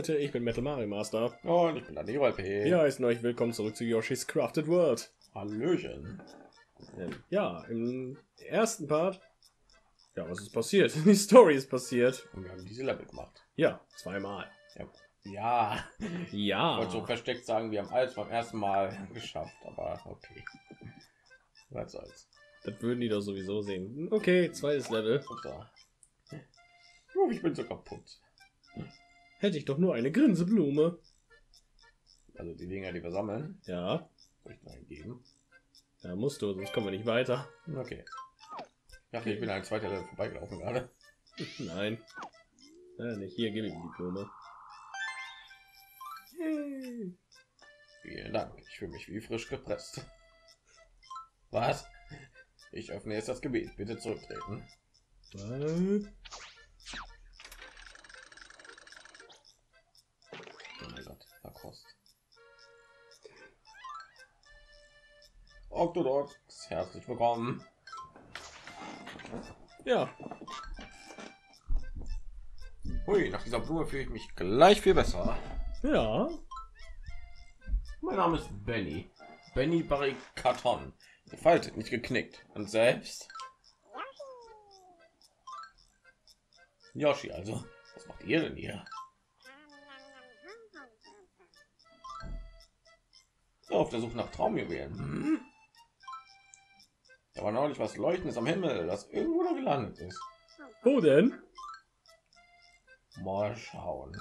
Leute, ich bin Metal Mario Master. Und ich bin der P. Ja, heißen euch willkommen zurück zu Yoshi's Crafted World. Hallöchen. Ja, im ersten Part, ja, was ist passiert? Die Story ist passiert. Und wir haben diese Level gemacht. Ja, zweimal. Ja. Ja. Ich wollte so versteckt sagen, wir haben alles beim ersten Mal geschafft, aber okay. Was soll's. Das würden die doch sowieso sehen. Okay, zweites Level. So. Oh, ich bin so kaputt. Hätte ich doch nur eine Grinseblume. Also die Dinger, die wir sammeln, Ja, soll ich mal geben. da musst du, sonst kommen wir nicht weiter. Okay. Ich dachte, ich bin ein zweiter Level vorbeigelaufen gerade. Nein. Nicht hier, gib ihm die Blume. Vielen Dank. Ich fühle mich wie frisch gepresst. Was? Ich öffne jetzt das Gebiet. Bitte zurücktreten. Was? Oh mein Gott, Lacoste. Octodot, herzlich willkommen. Ja, Hui, nach dieser Blume fühle ich mich gleich viel besser. ja. Mein Name ist Benny. Benny Barrikaton. Gefaltet, nicht geknickt. Und selbst? Yoshi, also. Was macht ihr denn hier? So, auf der Suche nach Traumjuwelen. Hm? Da war neulich was Leuchtendes am Himmel, das irgendwo da gelandet ist. Wo denn? Mal schauen.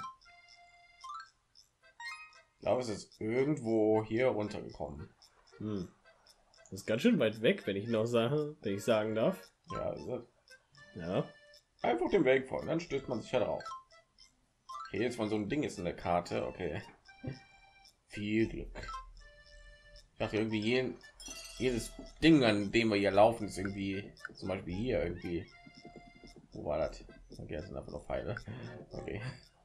Ich glaube, es ist irgendwo hier runtergekommen. Das ist ganz schön weit weg, wenn ich noch sage, wenn ich sagen darf. Ja, also Ja. einfach dem Weg folgen, dann stößt man sich ja drauf. Okay, jetzt von so ein Ding ist in der Karte. Okay. Viel Glück. Ich dachte irgendwie jedes Ding, an dem wir hier laufen, ist irgendwie, zum Beispiel hier irgendwie. Wo war das? Okay, das sind einfach noch Pfeile. Okay.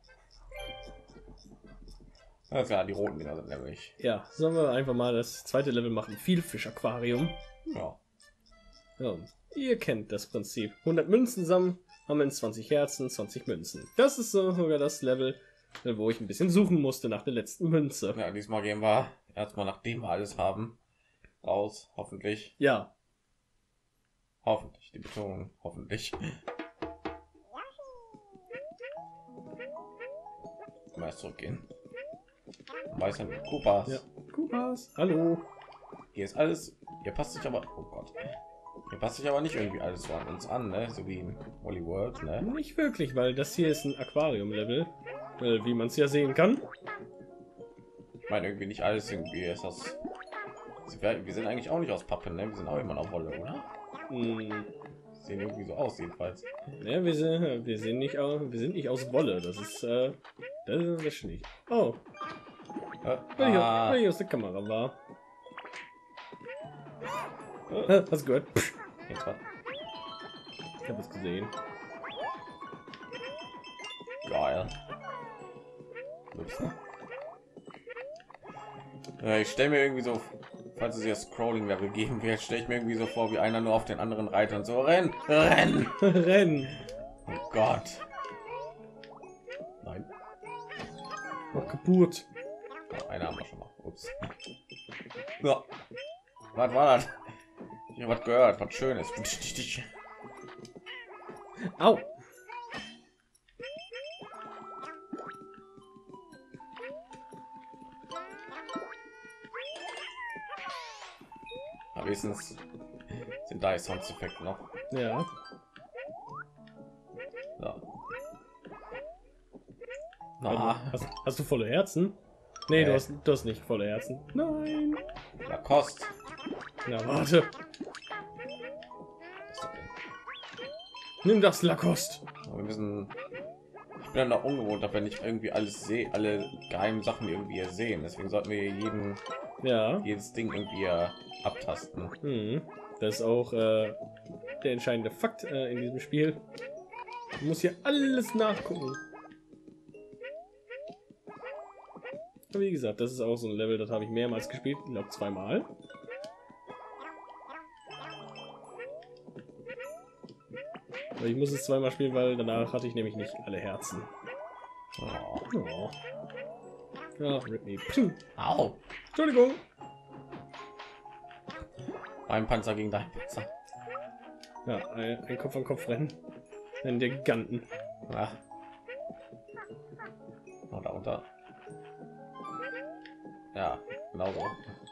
Das ja die roten Dinger sind nämlich. Ja, sollen wir einfach mal das zweite Level machen. Vielfisch-Aquarium. Ja. Ja, ihr kennt das Prinzip. 100 Münzen sammeln, haben wir 20 Herzen, 20 Münzen. Das ist sogar das Level, wo ich ein bisschen suchen musste nach der letzten Münze. Ja, diesmal gehen wir erstmal, nachdem wir alles haben, raus. Hoffentlich. Ja, Hoffentlich. Die Betonung. Hoffentlich. Mal zurückgehen. Weiß nicht, Koopas. ja. Koopas, hallo. Hier ist alles. Hier passt sich aber. Oh Gott. Hier passt sich aber nicht irgendwie alles so an uns an, ne? So wie in Wally World, ne? Nicht wirklich, weil das hier ist ein Aquarium-Level, wie man es ja sehen kann. Ich meine irgendwie nicht alles irgendwie ist das. Wir sind eigentlich auch nicht aus Pappe, ne? Wir sind auch immer noch Wolle, oder? Sehen irgendwie so aus jedenfalls. Ja, wir sind nicht aus Wolle. Das ist nicht. Oh, wenn ich aus der Kamera war. Hast du gehört? Jetzt was? Ich habe es gesehen. Geil. Ups. Ja, ich stelle mir irgendwie so, falls es jetzt Scrolling Level geben wird, stelle ich mir irgendwie so vor, wie einer nur auf den anderen reitet und so renn. Rennen. Oh Gott. Nein. Mach kaputt. Oh, einer haben wir schon mal. Ups. Ja. Was war das? Ich habe was gehört, was Schönes. Au. Aber wenigstens sind da Soundeffekte noch. Ja. So. Na, Hast du volle Herzen? Nee, du hast nicht volle Herzen. Nein. Lacoste. Na, warte. Was ist das denn? Nimm das Lacoste. Aber wir müssen. Ich bin dann auch ungewohnt, dass wir nicht irgendwie alles sehen, alle geheimen Sachen irgendwie hier sehen. Deswegen sollten wir jedes Ding irgendwie abtasten. Das ist auch der entscheidende Fakt in diesem Spiel. Du musst hier alles nachgucken. Aber wie gesagt, das ist auch so ein Level, das habe ich mehrmals gespielt. Ich glaube zweimal. Aber ich muss es zweimal spielen, weil danach hatte ich nämlich nicht alle Herzen. Oh. Ja, Whitney. Puh. Au! Entschuldigung. Ein Panzer gegen deinen Panzer. Ja, ein Kopf an Kopf rennen. Einen der Giganten. Ja. Und darunter. Ja, genau so.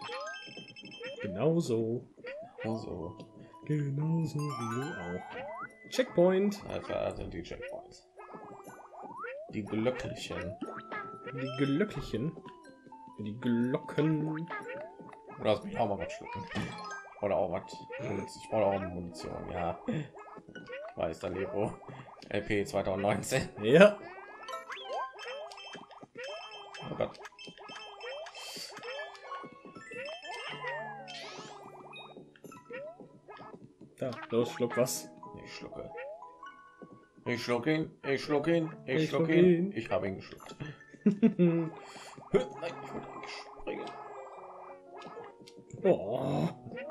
Genauso. So. Genauso wie du auch. Checkpoint. Also sind die Checkpoints. Die glücklichen. Die Glöckchen. Die Glocken. Oder lass mich auch mal was schlucken. Oder auch was. Ich brauche auch Munition. Ja. Weiß der Lebo. LP 2019. Ja. Oh Gott. Da, los, schluck was. Ich schlucke. Ich schluck ihn. Ich schluck ihn. Ich schluck schluck ihn. ihn. Ich habe ihn geschluckt. Nein, ich wollte eigentlich springen. Oh.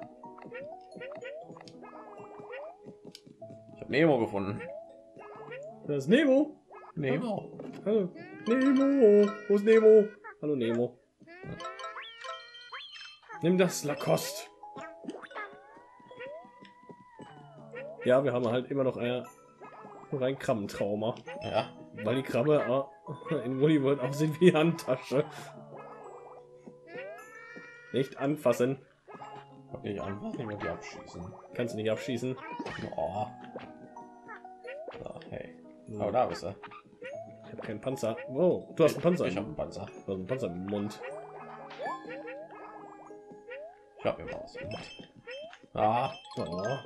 Ich habe Nemo gefunden. Das ist Nemo. Nemo. Hallo. Nemo. Wo ist Nemo? Hallo Nemo. Nimm das Lacoste. Ja, wir haben halt immer noch ein Krabbentrauma. Ja. Weil die Krabbe in Woody World aussieht wie Handtasche. Nicht anfassen. Nicht anfassen, ich will die abschießen. Kannst du nicht abschießen. Oh. So, hey. Aber da bist du. Ich habe keinen Panzer. Wow, du hast einen Panzer. Ich habe einen Panzer. Du hast einen Panzer im Mund. Ich habe mir mal was gemacht. Ah. Oh.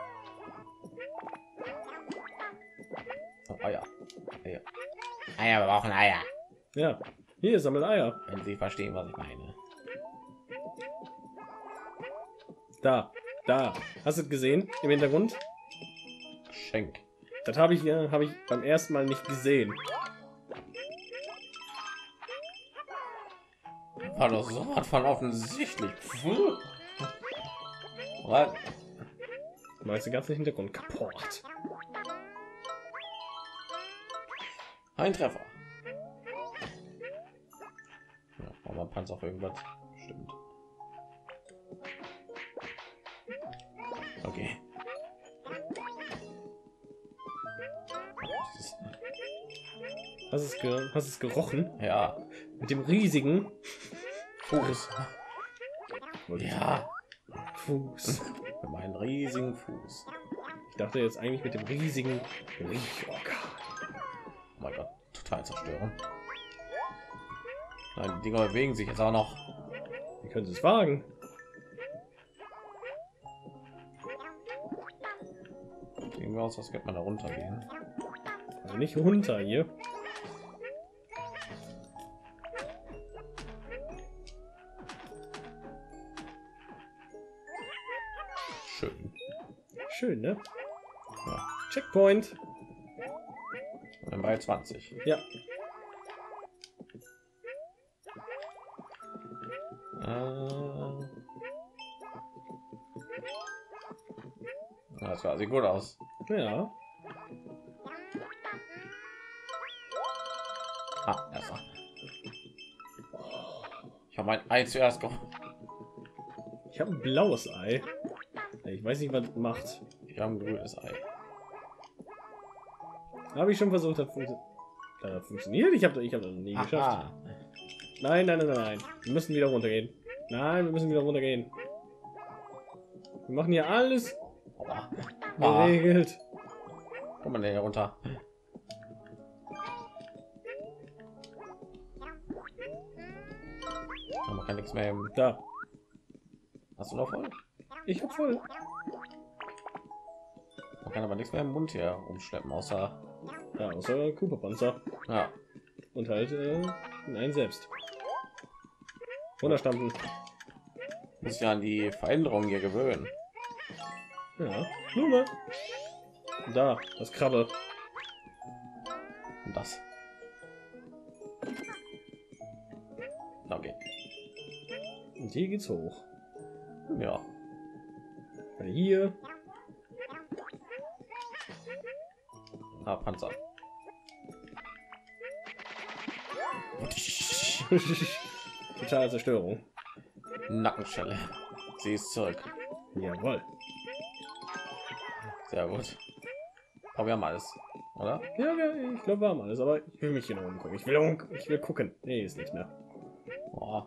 Oh, Eier. Eier. Eier, wir brauchen Eier. Ja, hier sammel Eier. Wenn Sie verstehen, was ich meine. Da, da. Hast du es gesehen im Hintergrund? Geschenk. Das habe ich beim ersten Mal nicht gesehen. War doch so was von offensichtlich. Was? Meinst du ganz den Hintergrund kaputt? Ein Treffer. Ja, aber Panzer auf irgendwas. Stimmt. Okay. Hast du es gerochen? Ja. Mit dem riesigen Fuß. Ja. Fuß. Mit meinem riesigen Fuß. Ich dachte jetzt eigentlich mit dem riesigen Riechorgan. Oh mein Gott, total zerstören. Nein, die Dinger bewegen sich jetzt auch noch. Wie können Sie es wagen? Gehen wir aus, was könnte man da runtergehen? Also nicht runter hier. Schön. Schön, ne? Ja. Checkpoint. Und dann bei 20. Ja. Das war sieht gut aus. Ja. Ah, erstmal. Ich habe mein Ei zuerst geholt. Ich habe ein blaues Ei. Ich weiß nicht, was es macht. Ich habe ein grünes Ei. Habe ich schon versucht, das funktioniert. Ich habe das noch nie geschafft. Aha. Nein, nein, nein, nein, nein. Wir müssen wieder runtergehen. Nein, wir müssen wieder runtergehen. Wir machen hier alles geregelt. Komm mal näher runter. Aber man kann nichts mehr. Da. Hast du noch voll? Ich hab voll. Man kann aber nichts mehr im Mund hier umschleppen, außer Ja, außer Cooper-Panzer. ja. Und halt nein selbst. Runterstampfen. Muss ja an die Veränderungen hier gewöhnen. Ja. Blume. Da, das Krabbe. Und das. Okay. Und hier geht's hoch. Ja. Weil hier. Ah, Panzer. Totale Zerstörung. Nackenschelle. Sie ist zurück. Jawohl. Sehr gut. Aber wir haben alles, oder? Ja, ich glaube, wir haben alles, aber ich will mich hier noch umgucken. Ich will gucken. Nee, ist nicht mehr. Boah.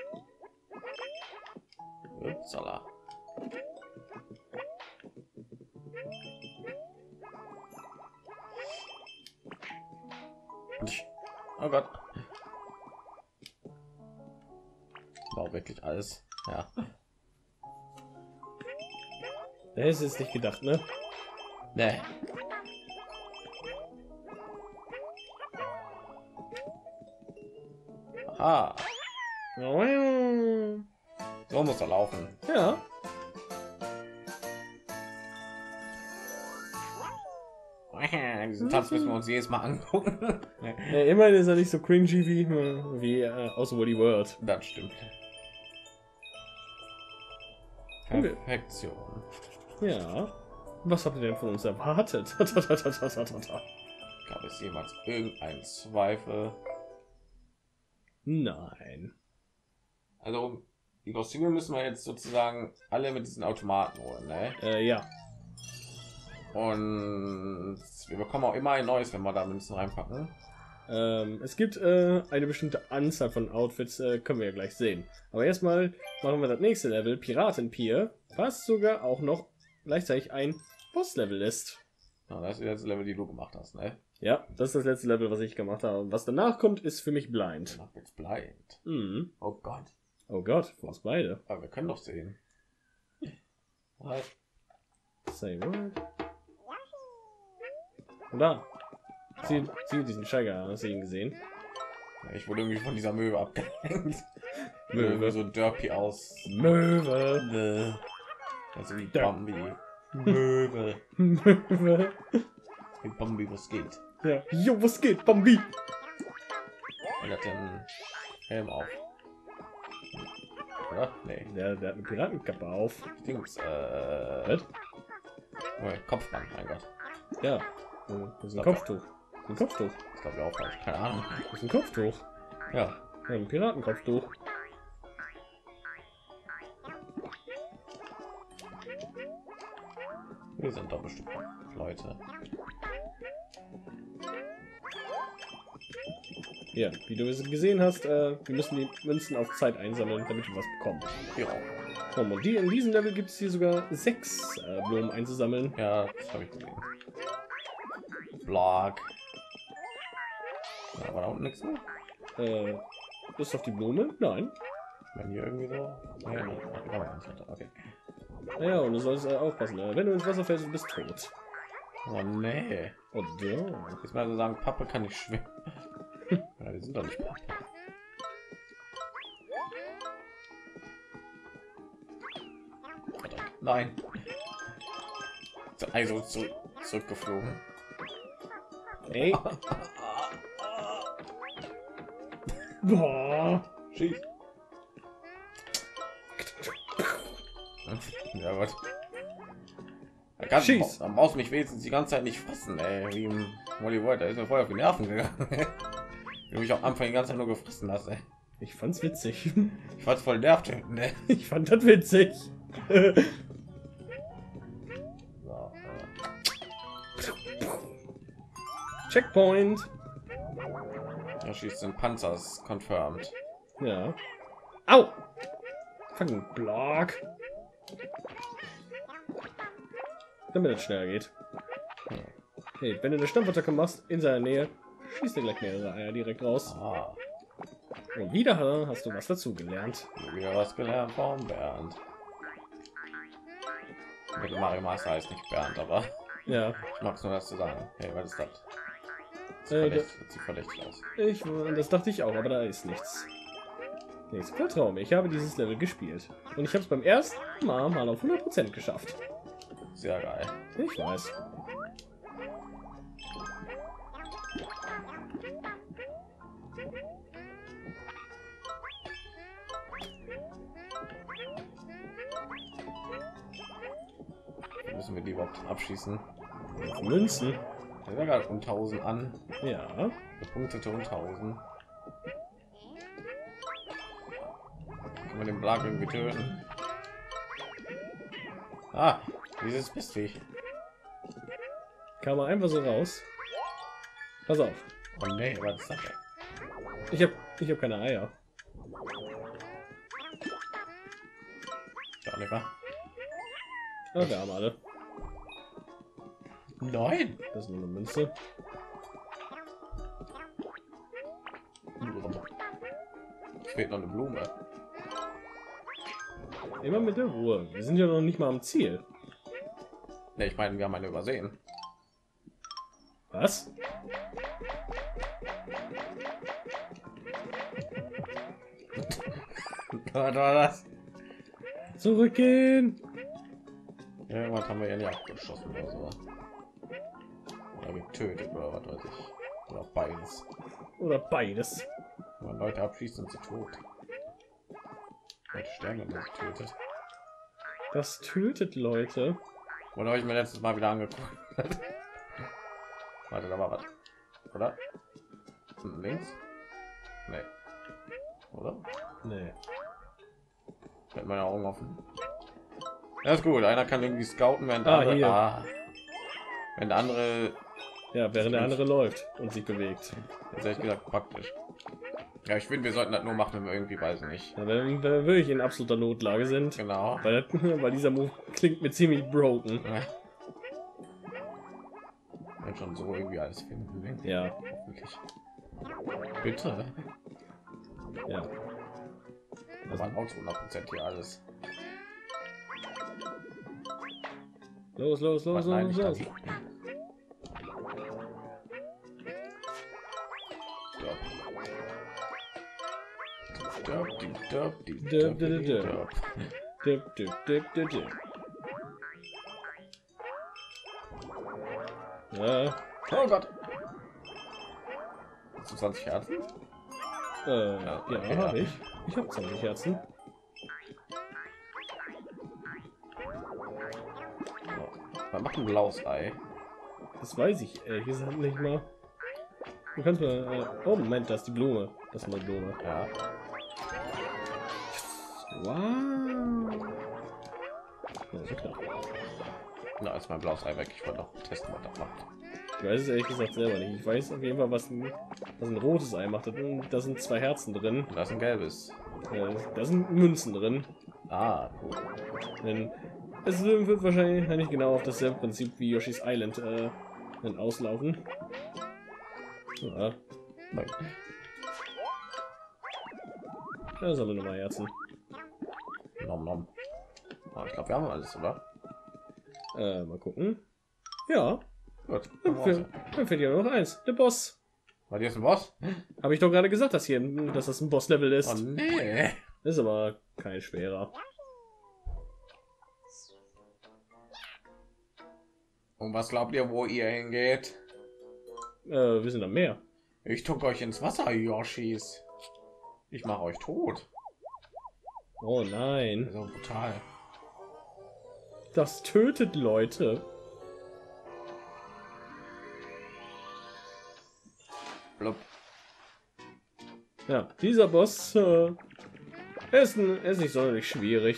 Upsala. Oh Gott. War wirklich alles. Ja. Das ist nicht gedacht, ne? Nee. Aha. So muss er laufen. Ja. Diesen Tanz müssen wir uns jedes Mal angucken. Ja, immerhin ist er nicht so cringy wie aus Woody World. Das stimmt. Okay. Perfektion. Ja. Was habt ihr denn von uns erwartet? Gab es jemals irgendeinen Zweifel? Nein. Also die Kostüme müssen wir jetzt sozusagen alle mit diesen Automaten holen, ne? Ja. Und wir bekommen auch immer ein neues, wenn wir da Münzen reinpacken. Es gibt eine bestimmte Anzahl von Outfits, können wir ja gleich sehen. Aber erstmal machen wir das nächste Level, Piratenpier, was sogar auch noch gleichzeitig ein Boss-Level ist. Ja, das ist das Level, die du gemacht hast, ne? Ja, das ist das letzte Level, was ich gemacht habe. Und was danach kommt, ist für mich blind. Danach wird's blind. Mhm. Oh Gott. Oh Gott, für uns beide. Aber wir können doch sehen. What? Say what? Und da. Sie diesen Steiger, hast du ihn gesehen? Ja, ich wurde irgendwie von dieser Möwe abgelenkt. Möwe. So derpy aus. Möwe. Also wie Bambi. Möwe. Möwe. Wie Bambi, was geht? Ja. Jo, was geht, Bambi? Er hat den Helm auf. Oder? Nee. Der hat eine Piratenkappe auf. Dings, Was? oh, Kopfband, mein Gott. Ja. Das ist ein Kopftuch. Ein Kopftuch. Ich glaube auch falsch. Keine Ahnung. Das ist ein Kopftuch. Ja. Ja, ein Piratenkopftuch. Wir sind doch bestimmt Leute. Ja, wie du es gesehen hast, wir müssen die Münzen auf Zeit einsammeln, damit wir was bekommen. Ja. Und in diesem Level gibt es hier sogar 6 Blumen einzusammeln. Ja, das habe ich gesehen. Blog. Ja, war da unten nichts mehr? Ist auf die Blume? Nein. Wenn hier irgendwie so. Ja, nee. Okay. Ja, und du sollst aufpassen. Wenn du ins Wasser fällst, du bist tot. Oh nee. Oh, ja. Jetzt mal so sagen, Pappe kann nicht schwimmen. Ja, die sind doch nicht Pappe. Nein. Also zurückgeflogen. Ey. Boah. Schieß. Ja, was? Schieß. Dann brauchst du mich wenigstens die ganze Zeit nicht fassen, ey. Wie im Molly World, da ist mir voll auf die Nerven gegangen. Ich mich auch am Anfang die ganze Zeit nur gefressen hast, ey. Ich fand's witzig. Ich fand's voll nervig, ne? Ich fand das witzig. So, Checkpoint. ja, schießt den Panzer, ist confirmed. Ja. Au! Fucking Block. Damit es schneller geht. Hey, wenn du eine Stampfattacke machst in seiner Nähe, schießt er gleich mehrere Eier direkt raus. Ah, Und wieder hast du was dazu gelernt. wieder was gelernt von Bernd. Mit Mario Master heißt nicht Bernd, aber Ja, ich mag's nur das zu sagen. Hey, was ist das? das Sieht verdächtig aus. das dachte ich auch, aber da ist nichts. Nichts. Vertrau mir, ich habe dieses Level gespielt. Und ich habe es beim ersten Mal auf 100% geschafft. Sehr geil. Ich weiß. Müssen wir die überhaupt abschießen? Münzen. Der wäre gerade um 1000 an. Ja. Bepunktete um 1000. Kann man den Blag irgendwie töten? Ah, dieses Mistviech. Kam er einfach so raus. Pass auf. Oh nee, was ist das denn? Ich hab keine Eier. Ja, lecker. Ah, wir haben alle. Nein. Das ist nur eine Münze. Es fehlt noch eine Blume. Immer mit der Ruhe. Wir sind ja noch nicht mal am Ziel. Ne, ich meine, wir haben eine übersehen. Was? Was war das? Zurückgehen. Ja, irgendwas haben wir ja nicht abgeschossen oder so. Oder getötet oder was weiß ich. Oder beides. Oder beides. Wenn man Leute abschießt, sind sie tot. Leute sterben, wenn man sie tötet. Das tötet Leute. Oder habe ich mir letztes Mal wieder angeguckt? Warte, da war was. Oder? Links? Nee. Oder? Nee. Mit meine Augen offen. Ja, ist gut. Einer kann irgendwie scouten, während wenn der andere Ja, während der andere läuft und sich bewegt. das ehrlich gesagt praktisch. Ja, ich finde, wir sollten das nur machen, wenn wir irgendwie, weiß nicht. Ja, wenn wir wirklich in absoluter Notlage sind. Genau. Weil dieser Move klingt mir ziemlich broken. Ja. Wenn schon so irgendwie alles finden. Ja. Hoffentlich. Bitte. Ja. Das war auch 100% hier alles. Los, los, los, Was, nein, los, nicht los. das. Dip, dip, dip, dip, dip. Ja, Oh Gott. 20 Herzen? ja, okay, habe ich. Ich habe 20 Herzen. Man macht ein blaues Ei. Das weiß ich ehrlich gesagt nicht mal. Du kannst mal. Oh Moment, das ist die Blume. Das ist eine Blume. Ja. Wow. Ja, ist ja klar. Na, ist mein blaues Ei weg. Ich wollte noch testen, was das macht. Ich weiß es ehrlich gesagt selber nicht. Ich weiß auf jeden Fall, was ein rotes Ei macht. Da sind 2 Herzen drin. Und da ist ein gelbes. Da sind Münzen drin. Ah, cool. Denn es wird wahrscheinlich genau auf dasselbe Prinzip wie Yoshi's Island dann auslaufen. Ja. Da sammeln wir mal Herzen. Nom, nom. Ah, ich glaube, wir haben alles, oder? Mal gucken. Ja, Gut. dann fehlt ja noch eins. Der Boss. War hier ist ein Boss? Habe ich doch gerade gesagt, dass das ein Boss-Level ist. Oh nee. Ist aber kein schwerer. Und was glaubt ihr, wo ihr hingeht? Wir sind am Meer. Ich tuck euch ins Wasser, Yoshis. Ich mache euch tot. Oh nein. So brutal. Das tötet Leute. Blub. Ja, dieser Boss ist nicht sonderlich schwierig.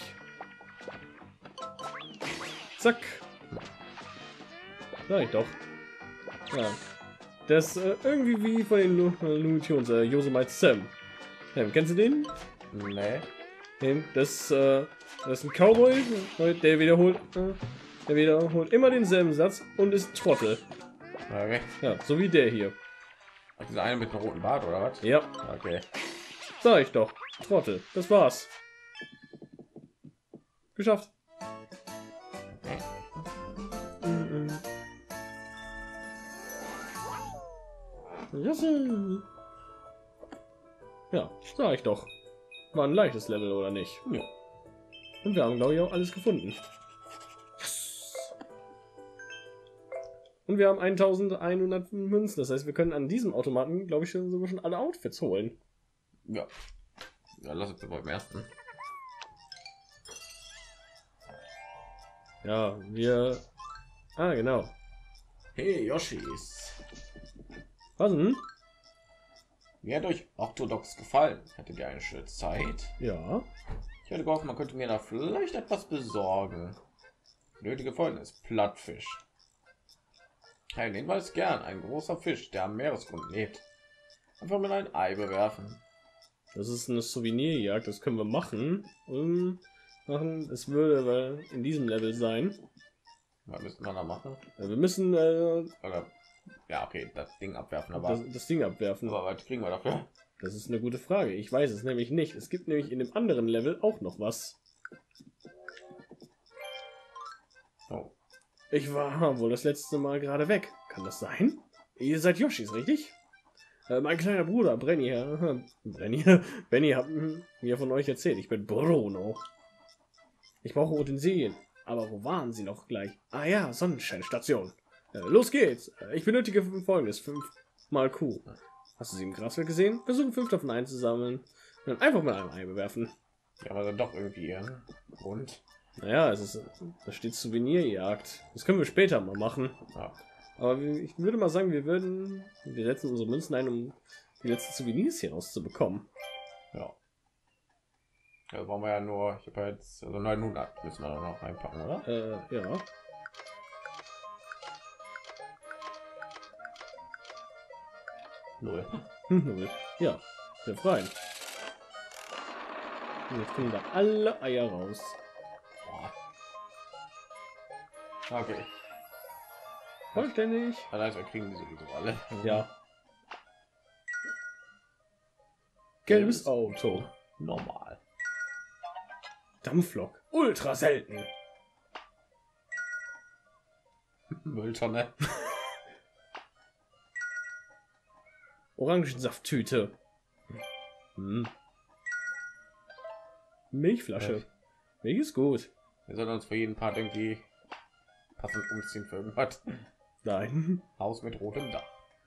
Zack. Sag ich doch. Ja. Das irgendwie wie von den Looney Tunes, Yosemite Sam. Kennst du den? Nee. Das ist ein Cowboy, der wiederholt immer denselben Satz und ist Trottel. Okay. Ja, so wie der hier. Ach, dieser eine mit einem roten Bart oder was? Ja, Okay. sag ich doch. Trottel. Das war's. Geschafft. Ja, sag ich doch. War ein leichtes Level oder nicht? Ja. Und wir haben, glaube ich, auch alles gefunden. Und wir haben 1100 Münzen. Das heißt, wir können an diesem Automaten, glaube ich, sogar schon alle Outfits holen. Ja. Ja, lass uns beim ersten. Ja, wir... Ah, genau. Hey, Yoshis. Was denn? Mir hat euch orthodox gefallen. Hattet ihr eine schöne Zeit? Ja. Ich hätte gehofft, man könnte mir da vielleicht etwas besorgen. Nötige Folgendes: Plattfisch. Ein Hinweis gern, ein großer Fisch, der am Meeresgrund lebt. Einfach mit ein Ei bewerfen. Das ist eine Souvenirjagd, das können wir machen. Es würde in diesem Level sein. Was müssen wir da machen? Wir müssen Oder, ja, okay, das Ding abwerfen, aber das Ding abwerfen. aber was kriegen wir dafür? Das ist eine gute Frage. Ich weiß es nämlich nicht. Es gibt nämlich in dem anderen Level auch noch was. Oh. Ich war wohl das letzte Mal gerade weg. Kann das sein? Ihr seid Yoshis, richtig? Mein kleiner Bruder, Benny hat mir von euch erzählt. Ich bin Bruno. Ich brauche Utensilien. Aber wo waren sie noch gleich? Ah ja, Sonnenscheinstation. Los geht's. Ich benötige Folgendes. 5 mal Q. Hast du sie im Grasfeld gesehen? Versuchen 5 davon einzusammeln. Und einfach mit einem Ei bewerfen. Ja, aber dann doch irgendwie. Und? Naja, da steht Souvenirjagd. Das können wir später mal machen. Ja. Aber ich würde mal sagen, wir setzen unsere Münzen ein, um die letzten Souvenirs hier rauszubekommen. Ja. Da brauchen wir ja nur, ich habe ja jetzt, also 900 müssen wir da noch reinpacken, oder? Ja. Null. Null. Ja, wir freuen. Und jetzt kommen da alle Eier raus. Okay. Vollständig. Das heißt, wir kriegen die sowieso alle. Ja. Gelbes Auto. Normal. Dampflok. Ultra selten. Mülltonne. Orangensafttüte. Milchflasche. Milch ist gut. Wir sollen uns für jeden Part irgendwie passend umziehen für irgendwas. Nein. Haus mit rotem Dach.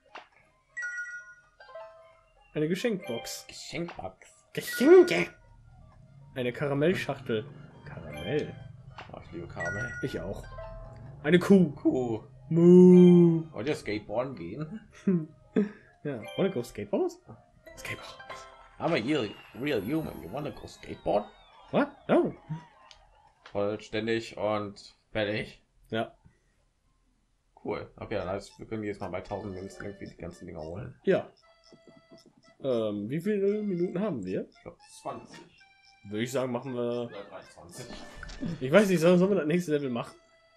Eine Geschenkbox. Geschenkbox. Geschenke. Eine Karamellschachtel. Karamell. Oh, ich liebe Karamell. Ich auch. Eine Kuh. Kuh. Moo. Wollt ihr Skateboarden gehen? Ja. Wanna go skateboard? Skateboard. I'm a real human. You wanna go skateboard? What? No. Vollständig und fertig. Ja. Cool. Okay, dann heißt, wir können jetzt mal bei 1000 Münzen irgendwie die ganzen Dinger holen. Ja. Wie viele Minuten haben wir? Ich glaube 20. Würde ich sagen, machen wir. Oder 23. Ich weiß nicht, sollen wir das nächste Level machen?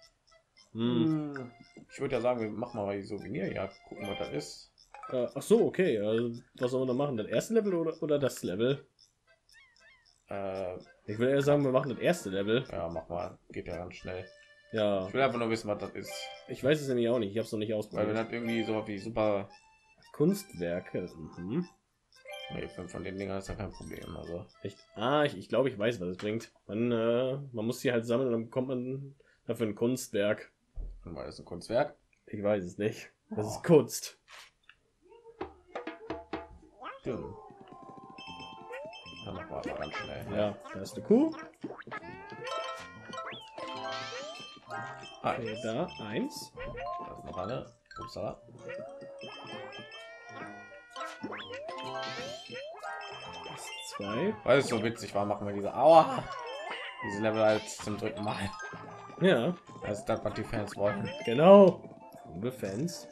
Ich würde ja sagen, wir machen mal die Souvenirjagd, gucken, was das ist. Ach so, okay. Was sollen wir da machen? Das erste Level oder das Level? Ich würde eher sagen, wir machen das erste Level. Ja, mach mal. Geht ja ganz schnell. Ja. Ich will einfach nur wissen, was das ist. Ich weiß es nämlich auch nicht. Ich habe es noch nicht Weil ausprobiert. wenn das irgendwie so wie super... Kunstwerke. Nee, von den Dingern ist ja kein Problem. Also Echt? Ich glaube, ich weiß, was es bringt. Man muss die halt sammeln und dann bekommt man dafür ein Kunstwerk. weil das ein Kunstwerk. Ich weiß es nicht. Das ist Kunst. Dann machen wir aber ganz schnell. Ja, da ist eine Kuh. Okay, Eins. da 1. Da ist noch eine. Upsala. Das ist 2. Weil es so witzig war, machen wir diese Aua. Diese Level halt zum dritten Mal. Ja, Das ist das, was die Fans wollen. genau. Liebe Fans.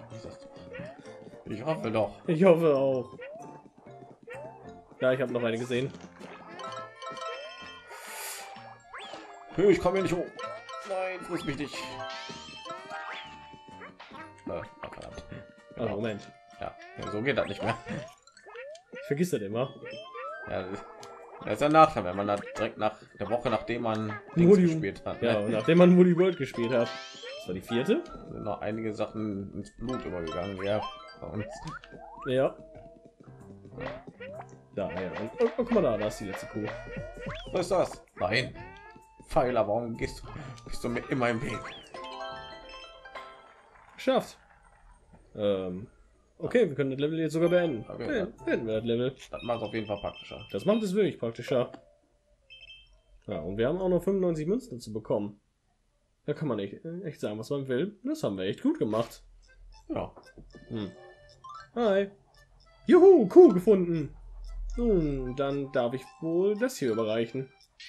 Ich hoffe doch. Ich hoffe auch. Ja, ich habe noch eine gesehen. Hey, ich komme hier nicht hoch. Nein, friss mich nicht. Verdammt. Ah, Moment. Ja, so geht das nicht mehr. Ich vergiss das immer. Ja, das ist ein Nachteil, wenn man da direkt nach der Woche, nachdem man Dings Modium gespielt hat. Ja, Ne? und nachdem man Woody World gespielt hat. Das war die 4. Sind noch einige Sachen ins Blut übergegangen. Ja, bei uns. Ja. Da, ja. Und, oh, guck mal da, da ist die letzte Kuh. Was ist das? Nein. Pfeiler, warum bist du mir immer im Weg? Geschafft. Okay, wir können das Level jetzt sogar beenden. Okay, Ja, beenden wir das Level. Das macht es auf jeden Fall praktischer. Das macht es wirklich praktischer. Ja, und wir haben auch noch 95 Münzen zu bekommen. Da kann man echt sagen, was man will. Das haben wir echt gut gemacht. Ja. Hi. Juhu, Kuh gefunden. Nun, dann darf ich wohl das hier überreichen.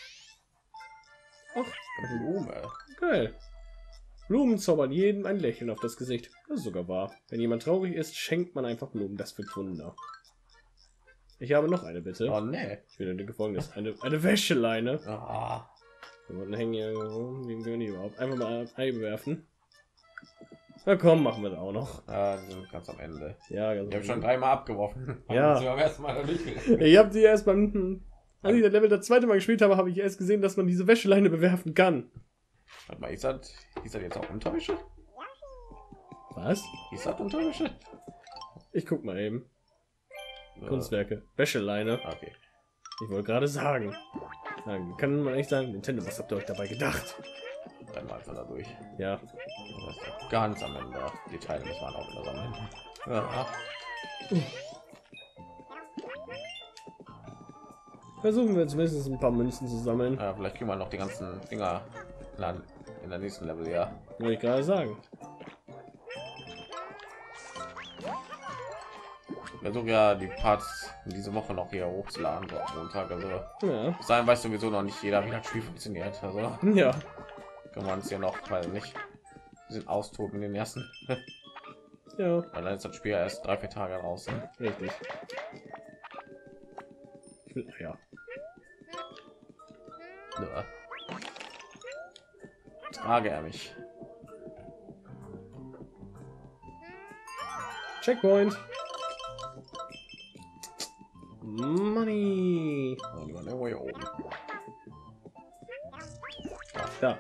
Ach, Blume. geil. Blumen zaubern jedem ein Lächeln auf das Gesicht. Das ist sogar wahr. Wenn jemand traurig ist, schenkt man einfach Blumen. Das wird Wunder. Ich habe noch eine Bitte. Oh ne. Ich bin in den Gefolgenes. Eine Wäscheleine. Ah. Wir hängen hier irgendwo. Wie können die überhaupt? Einfach mal einwerfen. Na komm, machen wir das auch noch. Ja, die sind ganz am Ende. Ja, Ich habe schon 3-mal abgeworfen. Ja. Beim ersten Mal noch nicht. Ich habe die erst als ich das Level das zweite Mal gespielt habe, habe ich erst gesehen, dass man diese Wäscheleine bewerfen kann. Warte mal, ist das jetzt auch Unterwäsche? Was? Ist das Unterwäsche? Ich guck mal eben. Kunstwerke. Wäscheleine. Okay. Ich wollte gerade sagen. Dann kann man echt sagen, Nintendo, was habt ihr euch dabei gedacht? Dann mal da durch. Ja. Das ist doch ganz am Ende. Die Teile muss man auch wieder sammeln. Ja. Versuchen wir zumindest ein paar Münzen zu sammeln. Ja, vielleicht kriegen wir noch die ganzen Dinger in der nächsten Level, ja. Wollte ich gerade sagen. Ich versuche ja die Parts diese Woche noch hier hochzuladen, so am Montag. Also Ja. sein weiß sowieso noch nicht jeder, wie das Spiel funktioniert. Also Ja. können wir uns ja noch, weil nicht wir sind austoben in den ersten. Ja. Weil dann ist das Spiel erst 3-4 Tage draußen. Richtig. Ja. Ja. Trage er mich. Checkpoint. Money. Und dann irgendwo hier oben. Da.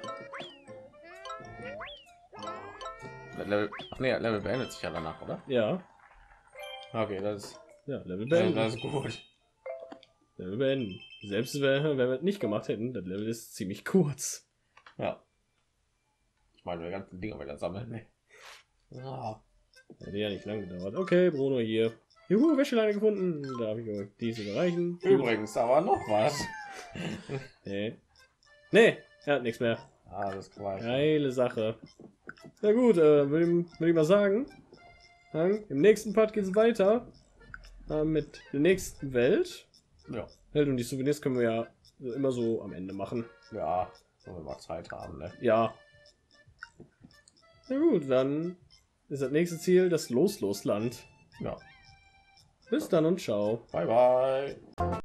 Level, ach nee, Level beendet sich ja danach, oder? Ja. Okay, das ist, Ja, Level beenden. das ist gut. Level beenden. Selbst wenn wir es nicht gemacht hätten, das Level ist ziemlich kurz. Ja. Ich meine, wir ganzen Dinge wieder sammeln. Nee. Ja. Hätte ja nicht lange gedauert. Okay, Bruno hier. Juhu, Wäscheleine gefunden. Darf ich euch diese überreichen? Übrigens, da war noch was. Nee. Nee, er hat nichts mehr. Alles klar. Geile Sache. Na gut, würde ich mal sagen. Im nächsten Part geht es weiter mit der nächsten Welt. Ja. Und die Souvenirs können wir ja immer so am Ende machen. Ja, wenn wir mal Zeit haben, ne? Ja. Na gut, dann ist das nächste Ziel das Loslosland. Ja. Bis dann und ciao. Bye bye.